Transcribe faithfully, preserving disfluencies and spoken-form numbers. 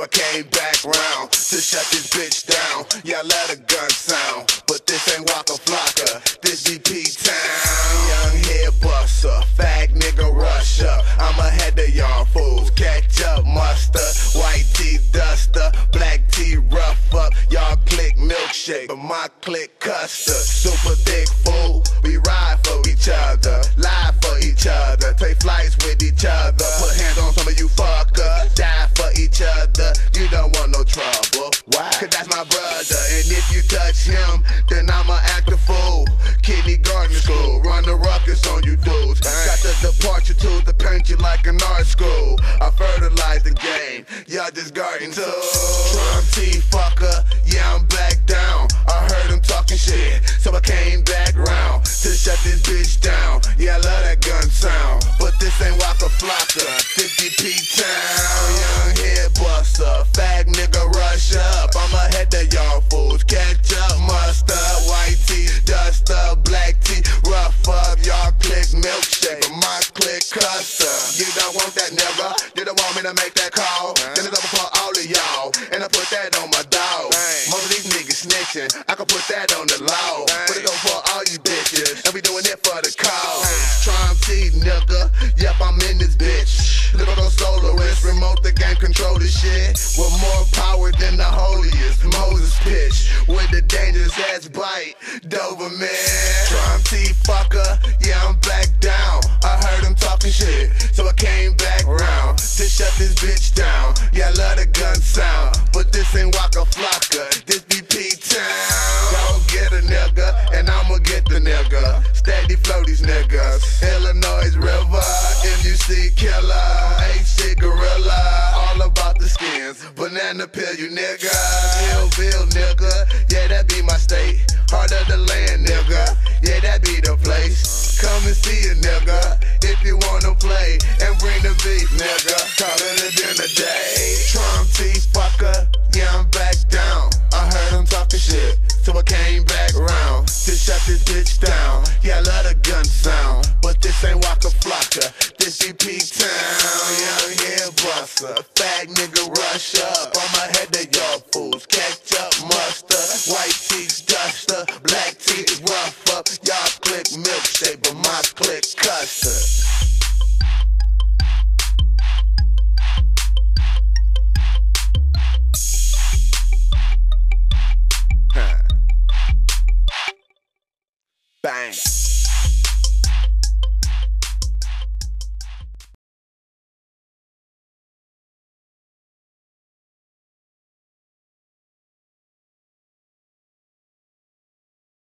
I came back round to shut this bitch down. Yeah, I let a gun sound, but this ain't Waka Flocka, this be P-Town. Young head buster, fag nigga rush up. I'm ahead of y'all fools, catch up muster. White tee duster, black tee rough up. Y'all click milkshake, but my click custard. Super thick fool, we ride for each other, lie for each other, take flights with each other. Put hands on some of you fuckers, die for each other. You don't want no trouble, why? Cause that's my brother, and if you touch him, then I'ma act a fool. Kindergarten school, run the ruckus on you dudes. Got the departure tools to paint you like an art school. I fertilize the game, y'all just garden tools. Trump T fucker, yeah I'm back down. I heard him talking shit, so I came back round to shut this bitch down. Yeah, I love that gun sound, but this ain't Waka Flocka, fifty P-Town. Young head buster, fag nigga rush up. I'm ahead of y'all fools, catch up muster. White tee duster, black tee rough up. Y'all click milkshake, but my click custard. You don't want that nigga, you don't want me to make that call. Then it's over for all of y'all, and I put that on my dog. Most of these niggas snitching, I can put that on the law. Put it over for all you bitches, and we doing it for the cause. Trump T nigga, yep I'm in this bitch. Little soloist, remote the game, control the shit. With more power than the holiest Moses pitch, with the dangerous ass bite, Doberman. Trump T fucker, yeah I'm back down. I heard him talking shit, so I came back round to shut this bitch down. Yeah I love the gun sound, but this ain't Waka Flocka, this be P-Town. Go get a nigga, and I'ma get the nigga. Steady flow these niggas. Illinois River, M U C killer, H C gorilla, all about the skins. Banana peel you nigga, Hillville nigga, yeah that be my state. Heart of the land nigga, yeah that be the place. Come and see a nigga, if you wanna play, and bring the beat nigga. Call it a dinner day. Trump T fucker, yeah I'm back down. I heard him talking shit, so I came back round to shut this bitch down. Yeah I love the gun sound, but this ain't Waka Flocka, this be P-Town. Young head buster, fag nigga rush up. I'm ahead of y'all fools, catch up muster. White tees duster, black tees rough up. Y'all click milkshake, but my click custard.